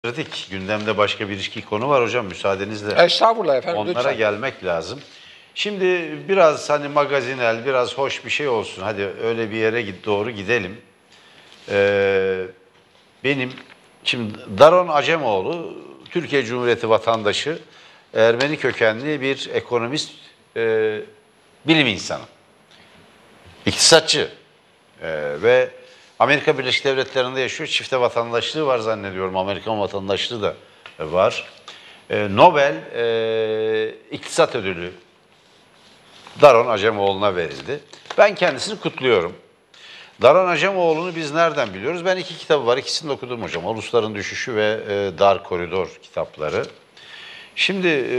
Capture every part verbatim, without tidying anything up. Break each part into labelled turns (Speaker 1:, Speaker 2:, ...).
Speaker 1: Dedik, gündemde başka bir iki konu var hocam, müsaadenizle.
Speaker 2: Estağfurullah efendim,
Speaker 1: onlara
Speaker 2: lütfen.
Speaker 1: gelmek lazım. Şimdi biraz hani magazinel, biraz hoş bir şey olsun. Hadi öyle bir yere doğru gidelim. Ee, benim, şimdi Daron Acemoğlu, Türkiye Cumhuriyeti vatandaşı, Ermeni kökenli bir ekonomist, e, bilim insanı, iktisatçı e, ve Amerika Birleşik Devletleri'nde yaşıyor. Çifte vatandaşlığı var zannediyorum. Amerikan vatandaşlığı da var. E, Nobel e, İktisat Ödülü Daron Acemoğlu'na verildi. Ben kendisini kutluyorum. Daron Acemoğlu'nu biz nereden biliyoruz? Ben iki kitabı var. İkisini de okudum hocam. Ulusların Düşüşü ve e, Dar Koridor kitapları. Şimdi e,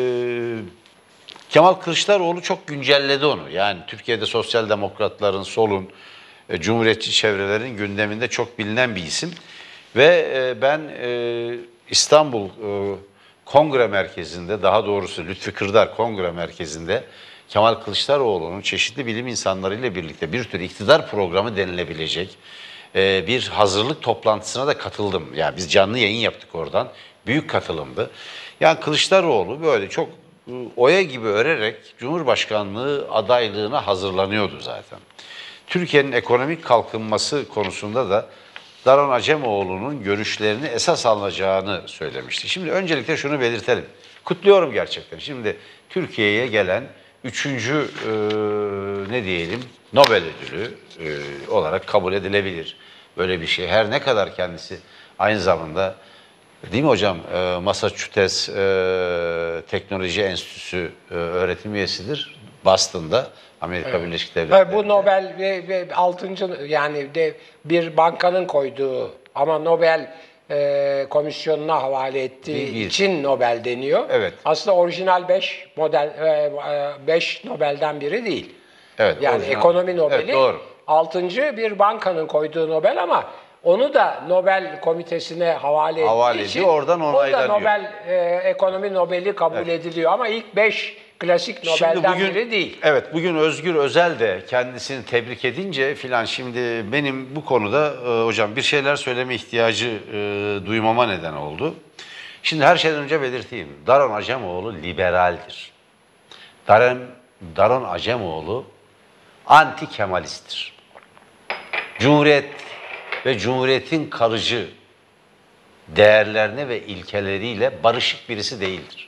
Speaker 1: Kemal Kılıçdaroğlu çok güncelledi onu. Yani Türkiye'de sosyal demokratların, solun, e, cumhuriyetçi çevrelerin gündeminde çok bilinen bir isim. Ve e, ben e, İstanbul e, Kongre Merkezi'nde, daha doğrusu Lütfi Kırdar Kongre Merkezi'nde Kemal Kılıçdaroğlu'nun çeşitli bilim insanlarıyla birlikte bir tür iktidar programı denilebilecek e, bir hazırlık toplantısına da katıldım. Yani biz canlı yayın yaptık oradan. Büyük katılımdı. Yani Kılıçdaroğlu böyle çok oya gibi örerek Cumhurbaşkanlığı adaylığına hazırlanıyordu zaten. Türkiye'nin ekonomik kalkınması konusunda da Daron Acemoğlu'nun görüşlerini esas alınacağını söylemişti. Şimdi öncelikle şunu belirtelim. Kutluyorum gerçekten. Şimdi Türkiye'ye gelen üçüncü e, ne diyelim Nobel ödülü e, olarak kabul edilebilir. Böyle bir şey. Her ne kadar kendisi aynı zamanda, değil mi hocam, e, Massachusetts e, Teknoloji Enstitüsü e, öğretim üyesidir Boston'da, Amerika evet. Birleşik Devletleri'nde.
Speaker 2: Bu Nobel ve, ve altıncı yani de bir bankanın koyduğu ama Nobel e, komisyonuna havale ettiği bir, için Nobel deniyor.
Speaker 1: Evet.
Speaker 2: Aslında orijinal beş model beş Nobel'den biri değil.
Speaker 1: Evet.
Speaker 2: Yani
Speaker 1: orijinal.
Speaker 2: ekonomi Nobel'i.
Speaker 1: Evet, doğru.
Speaker 2: altıncı bir bankanın koyduğu Nobel ama onu da Nobel komitesine havale,
Speaker 1: havale
Speaker 2: ettiği
Speaker 1: ediyor,
Speaker 2: için
Speaker 1: oradan onaylanıyor.
Speaker 2: o da Nobel e, ekonomi Nobel'i kabul evet. ediliyor ama ilk beş klasik Nobel'den
Speaker 1: bugün,
Speaker 2: biri değil.
Speaker 1: Evet, bugün Özgür Özel de kendisini tebrik edince filan, şimdi benim bu konuda e, hocam bir şeyler söyleme ihtiyacı e, duymama neden oldu. Şimdi her şeyden önce belirteyim. Daron Acemoğlu liberaldir. Daron, Daron Acemoğlu anti Kemalisttir. Cumhuriyet ve Cumhuriyet'in kalıcı değerlerine ve ilkeleriyle barışık birisi değildir.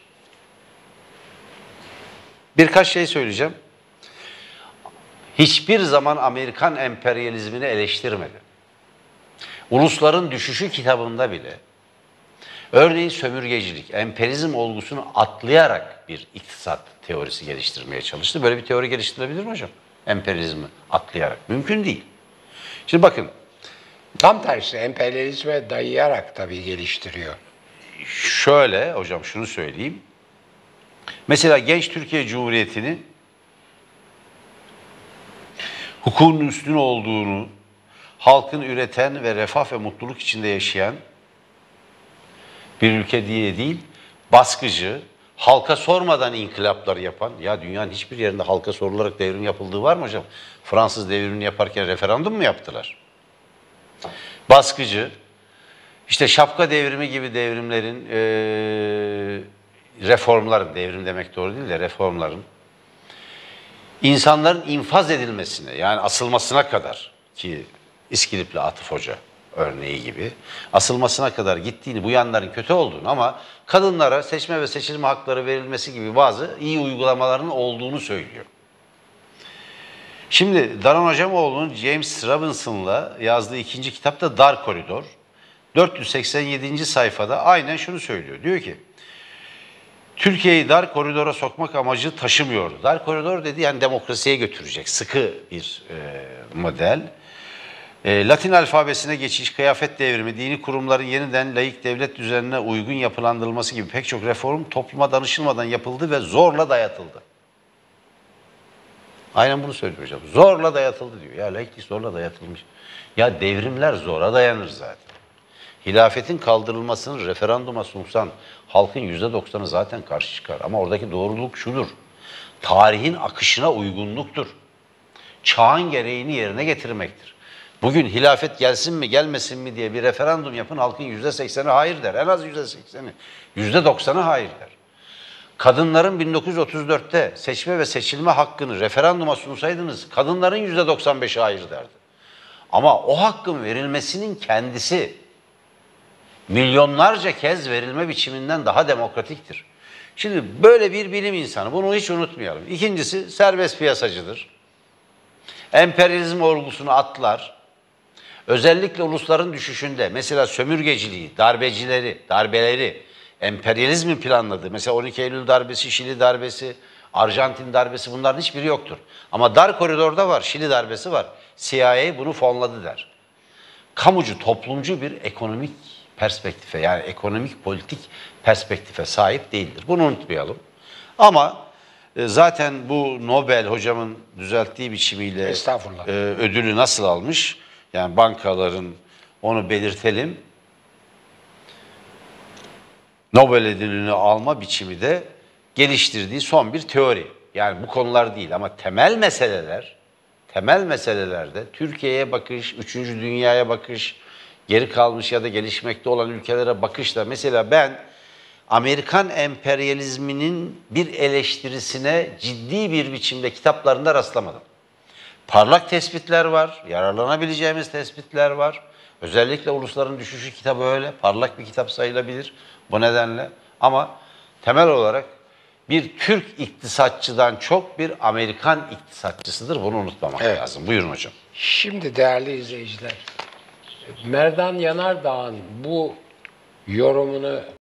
Speaker 1: Birkaç şey söyleyeceğim. Hiçbir zaman Amerikan emperyalizmini eleştirmedi. Ulusların Düşüşü kitabında bile örneğin sömürgecilik, emperyalizm olgusunu atlayarak bir iktisat teorisi geliştirmeye çalıştı. Böyle bir teori geliştirilebilir mi hocam? Emperyalizmi atlayarak. Mümkün değil. Şimdi bakın.
Speaker 2: Tam tersi, emperyalizme dayayarak tabii geliştiriyor.
Speaker 1: Şöyle hocam, şunu söyleyeyim. Mesela genç Türkiye Cumhuriyeti'ni hukukun üstün olduğunu, halkın üreten ve refah ve mutluluk içinde yaşayan bir ülke diye değil, baskıcı, halka sormadan inkılaplar yapan, ya dünyanın hiçbir yerinde halka sorularak devrim yapıldığı var mı hocam? Fransız devrimini yaparken referandum mu yaptılar? Baskıcı, işte şapka devrimi gibi devrimlerin, e, reformların, devrim demek doğru değil de reformların, insanların infaz edilmesine, yani asılmasına kadar, ki İskilipli Atıf Hoca örneği gibi, asılmasına kadar gittiğini, bu yanların kötü olduğunu ama kadınlara seçme ve seçilme hakları verilmesi gibi bazı iyi uygulamaların olduğunu söylüyor. Şimdi Daron Acemoğlu'nun James Robinson'la yazdığı ikinci kitap da Dar Koridor. dört yüz seksen yedinci sayfada aynen şunu söylüyor. Diyor ki, Türkiye'yi dar koridora sokmak amacı taşımıyordu. Dar koridor dedi yani demokrasiye götürecek sıkı bir e, model. E, Latin alfabesine geçiş, kıyafet devrimi, dini kurumların yeniden laik devlet düzenine uygun yapılandırılması gibi pek çok reform topluma danışılmadan yapıldı ve zorla dayatıldı. Aynen bunu söylüyor hocam. Zorla dayatıldı diyor. Ya laiklik zorla dayatılmış. Ya devrimler zora dayanır zaten. Hilafetin kaldırılmasını referanduma sunsan halkın yüzde doksanı zaten karşı çıkar. Ama oradaki doğruluk şudur. Tarihin akışına uygunluktur. Çağın gereğini yerine getirmektir. Bugün hilafet gelsin mi gelmesin mi diye bir referandum yapın, halkın yüzde sekseni hayır der. En az yüzde sekseni. Yüzde doksanı hayır der. Kadınların bin dokuz yüz otuz dörtte seçme ve seçilme hakkını referanduma sunsaydınız, kadınların yüzde doksan beşi hayır derdi. Ama o hakkın verilmesinin kendisi milyonlarca kez verilme biçiminden daha demokratiktir. Şimdi böyle bir bilim insanı, bunu hiç unutmayalım. İkincisi serbest piyasacıdır. Emperyalizm olgusunu atlar. Özellikle ulusların düşüşünde, mesela sömürgeciliği, darbecileri, darbeleri, emperyalizmin planladığı, mesela on iki Eylül darbesi, Şili darbesi, Arjantin darbesi, bunların hiçbiri yoktur. Ama dar koridorda var, Şili darbesi var. C I A bunu fonladı der. Kamucu, toplumcu bir ekonomik perspektife, yani ekonomik politik perspektife sahip değildir. Bunu unutmayalım. Ama e, zaten bu Nobel hocamın düzelttiği biçimiyle
Speaker 2: Estağfurullah.
Speaker 1: e, ödülü nasıl almış? Yani bankaların, onu belirtelim. Nobel ödülünü alma biçimi de geliştirdiği son bir teori. Yani bu konular değil ama temel meseleler, temel meselelerde Türkiye'ye bakış, üçüncü dünyaya bakış, geri kalmış ya da gelişmekte olan ülkelere bakışla, mesela ben Amerikan emperyalizminin bir eleştirisine ciddi bir biçimde kitaplarında rastlamadım. Parlak tespitler var, yararlanabileceğimiz tespitler var. Özellikle Ulusların Düşüşü kitabı öyle, parlak bir kitap sayılabilir bu nedenle. Ama temel olarak bir Türk iktisatçıdan çok bir Amerikan iktisatçısıdır, bunu unutmamak
Speaker 2: Evet.
Speaker 1: lazım. Buyurun hocam.
Speaker 2: Şimdi değerli izleyiciler, Merdan Yanardağ'ın bu yorumunu